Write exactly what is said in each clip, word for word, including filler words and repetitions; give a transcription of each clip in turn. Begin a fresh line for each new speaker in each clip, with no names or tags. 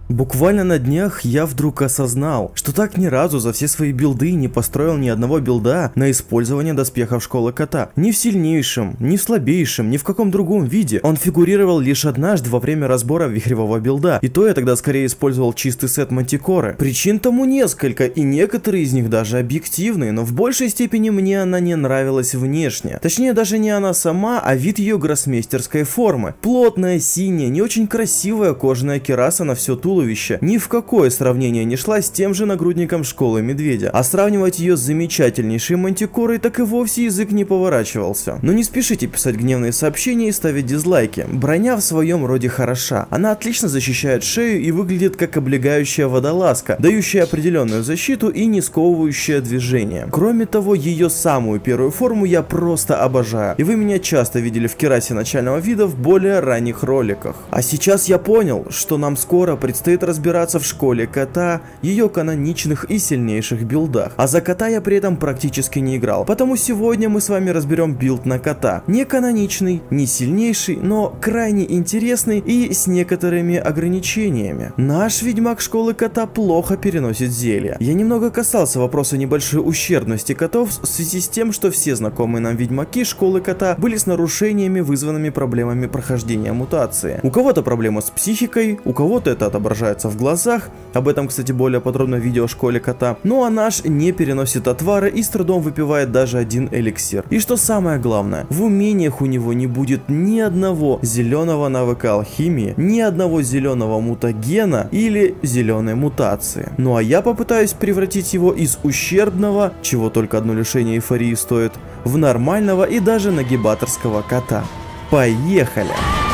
Буквально на днях я вдруг осознал, что так ни разу за все свои билды не построил ни одного билда на использование доспехов школы кота. Ни в сильнейшем, ни в слабейшем, ни в каком другом виде. Он фигурировал лишь однажды во время разбора вихревого билда, и то я тогда скорее использовал чистый сет Мантикоры. Причин тому несколько, и некоторые из них даже объективные, но в большей степени мне она не нравилась внешне. Точнее, даже не она сама, а вид ее гроссмейстерской формы. Плотная, синяя, не очень красивая кожаная кираса на все туловище. Ни в какое сравнение не шла с тем же нагрудником школы медведя, а сравнивать ее с замечательнейшей Мантикорой так и вовсе язык не поворачивался. Но не спешите писать гневные сообщения и ставить дизлайки. Броня в своем роде хороша, она отлично защищает шею и выглядит как облегающая водолазка, дающая определенную защиту и не сковывающая движение. Кроме того, ее самую первую форму я просто обожаю, и вы меня часто видели в кирасе начального вида в более ранних роликах. А сейчас я понял, что нам скоро предстоит Предстоит разбираться в школе кота, ее каноничных и сильнейших билдах. А за кота я при этом практически не играл, потому сегодня мы с вами разберем билд на кота. Не каноничный, не сильнейший, но крайне интересный и с некоторыми ограничениями. Наш ведьмак школы кота плохо переносит зелья. Я немного касался вопроса небольшой ущербности котов в связи с тем, что все знакомые нам ведьмаки школы кота были с нарушениями, вызванными проблемами прохождения мутации. У кого-то проблема с психикой, у кого-то это отображается в глазах, об этом, кстати, более подробно в видео о школе кота. Ну а наш не переносит отвары и с трудом выпивает даже один эликсир. И что самое главное, в умениях у него не будет ни одного зеленого навыка алхимии, ни одного зеленого мутагена или зеленой мутации. Ну а я попытаюсь превратить его из ущербного, чего только одно лишение эйфории стоит, в нормального и даже нагибаторского кота. Поехали!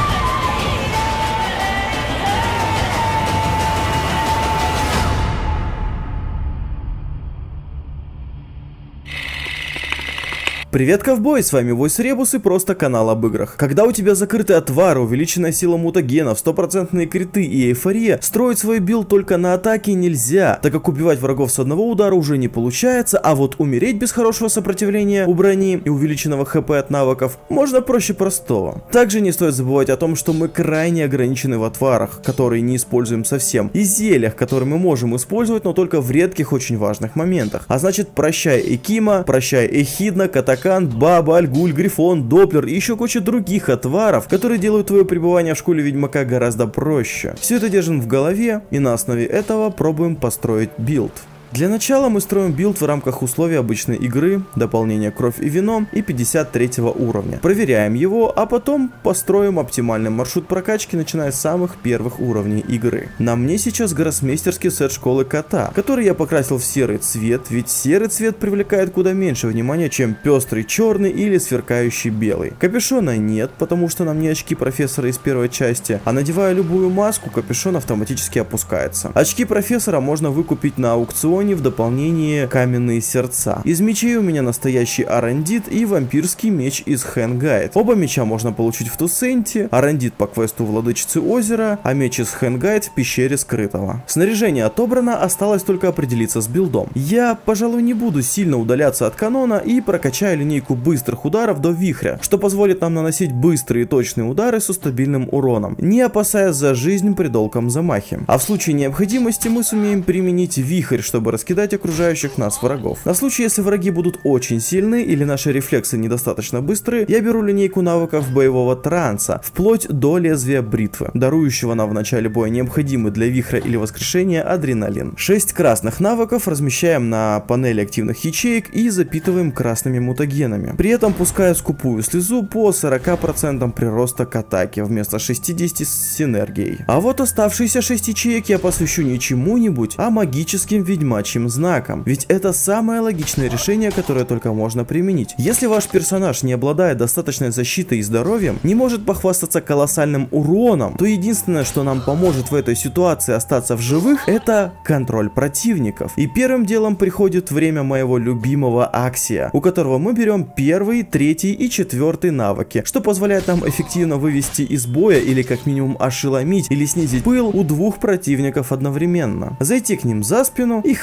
Привет, ковбой, с вами Войс Ребус и просто канал об играх. Когда у тебя закрыты отвары, увеличенная сила мутагенов, стопроцентные криты и эйфория, строить свой билд только на атаке нельзя, так как убивать врагов с одного удара уже не получается, а вот умереть без хорошего сопротивления у брони и увеличенного хп от навыков можно проще простого. Также не стоит забывать о том, что мы крайне ограничены в отварах, которые не используем совсем, и зельях, которые мы можем использовать, но только в редких очень важных моментах. А значит, прощай Экима, прощай Эхидна, Катакан, Баба, Альгуль, Грифон, Доплер и еще куча других отваров, которые делают твое пребывание в школе ведьмака гораздо проще. Все это держим в голове и на основе этого пробуем построить билд. Для начала мы строим билд в рамках условий обычной игры, дополнения кровь и вино и пятьдесят третьего уровня. Проверяем его, а потом построим оптимальный маршрут прокачки, начиная с самых первых уровней игры. На мне сейчас гроссмейстерский сет школы кота, который я покрасил в серый цвет, ведь серый цвет привлекает куда меньше внимания, чем пестрый черный или сверкающий белый. Капюшона нет, потому что нам не очки профессора из первой части, а надевая любую маску, капюшон автоматически опускается. Очки профессора можно выкупить на аукционе в дополнение каменные сердца. Из мечей у меня настоящий Арандит и вампирский меч из Хэнгайд. Оба меча можно получить в Тусенте, Арандит по квесту Владычицы озера, а меч из Хэнгайд в пещере скрытого. Снаряжение отобрано, осталось только определиться с билдом. Я, пожалуй, не буду сильно удаляться от канона и прокачаю линейку быстрых ударов до вихря, что позволит нам наносить быстрые и точные удары со стабильным уроном, не опасаясь за жизнь при долгом замахе. А в случае необходимости мы сумеем применить вихрь, чтобы раскидать окружающих нас врагов. На случай, если враги будут очень сильны или наши рефлексы недостаточно быстрые, я беру линейку навыков боевого транса, вплоть до лезвия бритвы, дарующего нам в начале боя необходимый для вихря или воскрешения адреналин. шесть красных навыков размещаем на панели активных ячеек и запитываем красными мутагенами. При этом пускаю скупую слезу по сорока процентам прироста к атаке вместо шестидесяти с синергией. А вот оставшиеся шесть ячеек я посвящу не чему-нибудь, а магическим ведьмачьим знаком, ведь это самое логичное решение, которое только можно применить. Если ваш персонаж не обладает достаточной защитой и здоровьем, не может похвастаться колоссальным уроном, то единственное, что нам поможет в этой ситуации остаться в живых, это контроль противников. И первым делом приходит время моего любимого Аксия, у которого мы берем первый, третий и четвертый навыки, что позволяет нам эффективно вывести из боя или как минимум ошеломить или снизить пыл у двух противников одновременно, зайти к ним за спину и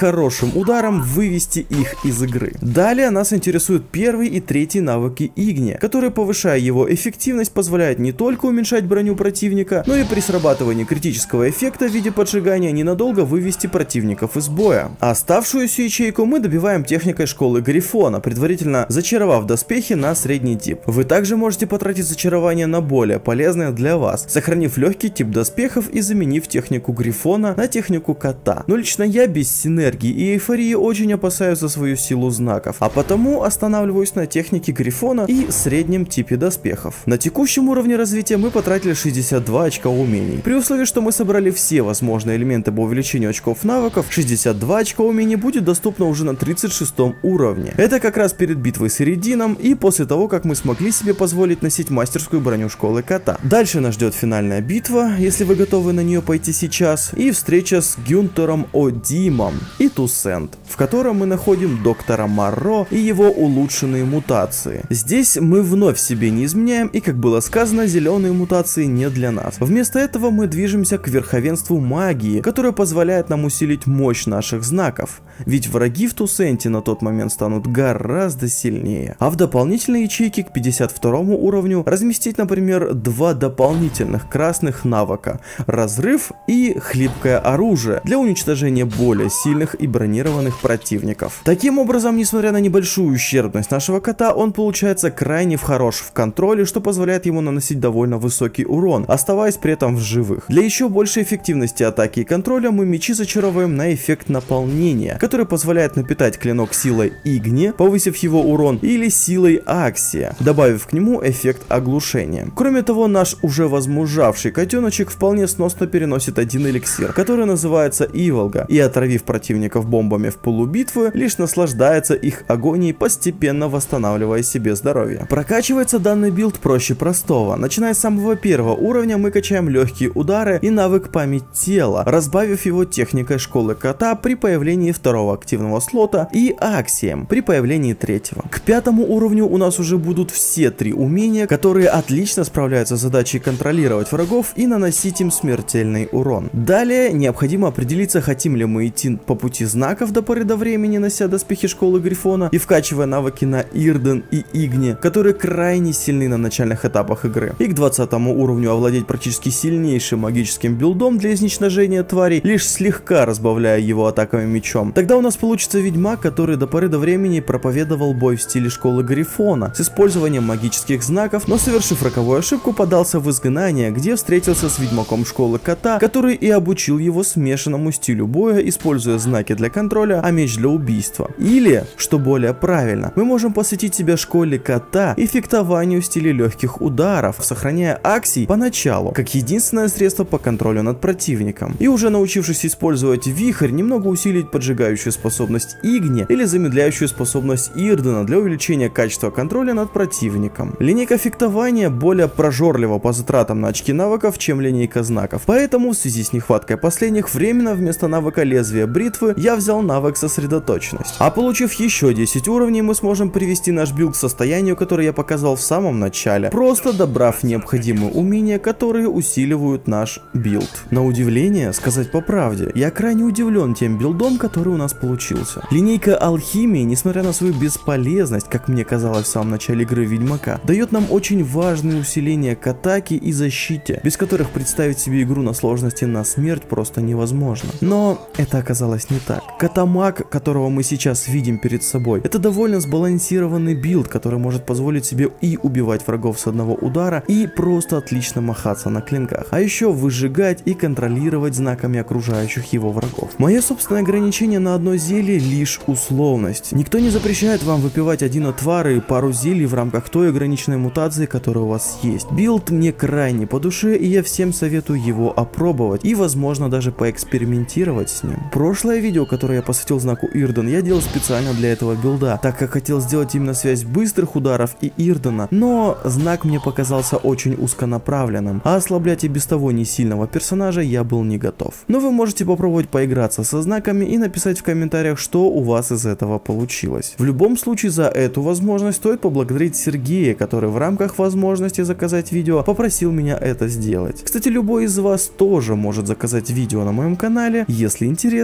хорошим ударом вывести их из игры. Далее нас интересуют первый и третий навыки Игни, которые, повышая его эффективность, позволяют не только уменьшать броню противника, но и при срабатывании критического эффекта в виде поджигания ненадолго вывести противников из боя. А оставшуюся ячейку мы добиваем техникой школы Грифона, предварительно зачаровав доспехи на средний тип. Вы также можете потратить зачарование на более полезное для вас, сохранив легкий тип доспехов и заменив технику Грифона на технику кота. Но лично я без синергии и эйфории очень опасаюсь за свою силу знаков, а потому останавливаюсь на технике Грифона и среднем типе доспехов. На текущем уровне развития мы потратили шестьдесят два очка умений. При условии, что мы собрали все возможные элементы по увеличению очков навыков, шестьдесят два очка умений будет доступно уже на тридцать шестом уровне. Это как раз перед битвой с Иридином и после того, как мы смогли себе позволить носить мастерскую броню школы кота. Дальше нас ждет финальная битва, если вы готовы на нее пойти сейчас, и встреча с Гюнтером Одимом и Тусент, в котором мы находим доктора Марро и его улучшенные мутации. Здесь мы вновь себе не изменяем, и, как было сказано, зеленые мутации не для нас. Вместо этого мы движемся к верховенству магии, которое позволяет нам усилить мощь наших знаков, ведь враги в Тусенте на тот момент станут гораздо сильнее. А в дополнительной ячейке к пятьдесят второму уровню разместить, например, два дополнительных красных навыка: разрыв и хлипкое оружие для уничтожения более сильных и бронированных противников. Таким образом, несмотря на небольшую ущербность нашего кота, он получается крайне хорош в контроле, что позволяет ему наносить довольно высокий урон, оставаясь при этом в живых. Для еще большей эффективности атаки и контроля мы мечи зачаровываем на эффект наполнения, который позволяет напитать клинок силой Игни, повысив его урон, или силой Аксия, добавив к нему эффект оглушения. Кроме того, наш уже возмужавший котеночек вполне сносно переносит один эликсир, который называется Иволга, и, отравив противников бомбами в полубитвы, лишь наслаждается их агонией, постепенно восстанавливая себе здоровье. Прокачивается данный билд проще простого. Начиная с самого первого уровня мы качаем легкие удары и навык память тела, разбавив его техникой школы кота при появлении второго активного слота и Аксием при появлении третьего. К пятому уровню у нас уже будут все три умения, которые отлично справляются с задачей контролировать врагов и наносить им смертельный урон. Далее необходимо определиться, хотим ли мы идти по пути знаков до поры до времени, нося доспехи школы Грифона и вкачивая навыки на Ирден и Игни, которые крайне сильны на начальных этапах игры, и к двадцатому уровню овладеть практически сильнейшим магическим билдом для изничтожения тварей, лишь слегка разбавляя его атаками мечом. Тогда у нас получится ведьмак, который до поры до времени проповедовал бой в стиле школы Грифона с использованием магических знаков, но, совершив роковую ошибку, подался в изгнание, где встретился с ведьмаком школы кота, который и обучил его смешанному стилю боя, используя знаки для контроля, а меч для убийства. Или, что более правильно, мы можем посвятить себя школе кота и фехтованию в стиле легких ударов, сохраняя Аксий поначалу, как единственное средство по контролю над противником. И уже научившись использовать вихрь, немного усилить поджигающую способность Игни или замедляющую способность Ирдена для увеличения качества контроля над противником. Линейка фехтования более прожорлива по затратам на очки навыков, чем линейка знаков. Поэтому в связи с нехваткой последних, временно вместо навыка лезвия бритвы я взял навык сосредоточенность. А получив еще десять уровней, мы сможем привести наш билд к состоянию, которое я показал в самом начале, просто добрав необходимые умения, которые усиливают наш билд. На удивление, сказать по правде, я крайне удивлен тем билдом, который у нас получился. Линейка алхимии, несмотря на свою бесполезность, как мне казалось в самом начале игры Ведьмака, дает нам очень важные усиления к атаке и защите, без которых представить себе игру на сложности на смерть просто невозможно. Но это оказалось не так. Катамаг, которого мы сейчас видим перед собой, это довольно сбалансированный билд, который может позволить себе и убивать врагов с одного удара, и просто отлично махаться на клинках, а еще выжигать и контролировать знаками окружающих его врагов. Мое собственное ограничение на одно зелье лишь условность. Никто не запрещает вам выпивать один отвар и пару зелий в рамках той ограниченной мутации, которая у вас есть. Билд мне крайне по душе, и я всем советую его опробовать и, возможно, даже поэкспериментировать с ним. Прошлое видео, которое я посвятил знаку Ирден, я делал специально для этого билда, так как хотел сделать именно связь быстрых ударов и Ирдена, но знак мне показался очень узконаправленным, а ослаблять и без того не сильного персонажа я был не готов. Но вы можете попробовать поиграться со знаками и написать в комментариях, что у вас из этого получилось. В любом случае, за эту возможность стоит поблагодарить Сергея, который в рамках возможности заказать видео попросил меня это сделать. Кстати, любой из вас тоже может заказать видео на моем канале, если интересно. Всем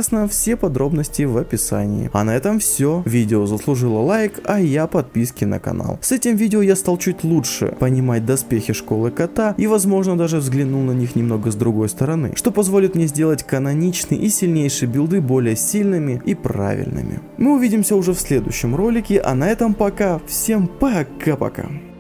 все подробности в описании. А на этом все. Видео заслужило лайк, а я подписки на канал. С этим видео я стал чуть лучше понимать доспехи школы кота и возможно даже взглянул на них немного с другой стороны, что позволит мне сделать каноничные и сильнейшие билды более сильными и правильными. Мы увидимся уже в следующем ролике, а на этом пока. Всем пока-пока.